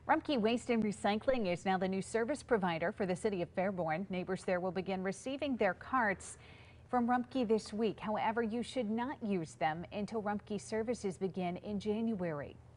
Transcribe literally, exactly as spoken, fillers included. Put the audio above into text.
Rumpke Waste and Recycling is now the new service provider for the City of Fairborn. Neighbors there will begin receiving their carts from Rumpke this week. However, you should not use them until Rumpke services begin in January.